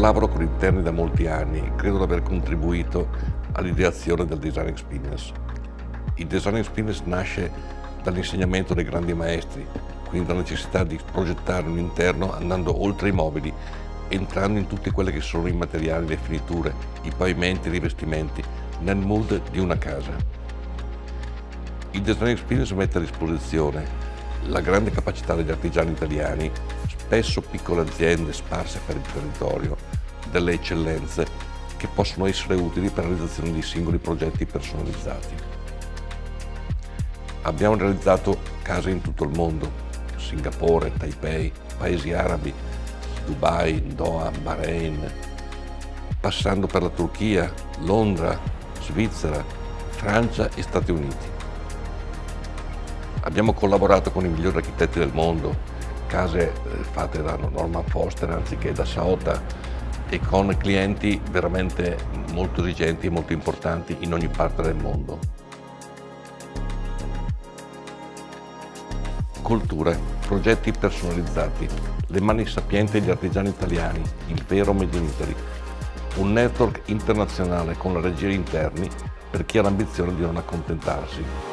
Collaboro con interni da molti anni e credo di aver contribuito all'ideazione del Design Experience. Il Design Experience nasce dall'insegnamento dei grandi maestri, quindi dalla necessità di progettare un interno andando oltre i mobili, entrando in tutte quelle che sono i materiali, le finiture, i pavimenti, i rivestimenti, nel mood di una casa. Il Design Experience mette a disposizione la grande capacità degli artigiani italiani, spesso piccole aziende sparse per il territorio, delle eccellenze che possono essere utili per la realizzazione di singoli progetti personalizzati. Abbiamo realizzato case in tutto il mondo: Singapore, Taipei, paesi arabi, Dubai, Doha, Bahrain, passando per la Turchia, Londra, Svizzera, Francia e Stati Uniti. Abbiamo collaborato con i migliori architetti del mondo, case fatte da Norman Foster anziché da Saota, e con clienti veramente molto esigenti e molto importanti in ogni parte del mondo. Culture, progetti personalizzati, le mani sapienti degli artigiani italiani, il vero Made in Italy, un network internazionale con le regie interni per chi ha l'ambizione di non accontentarsi.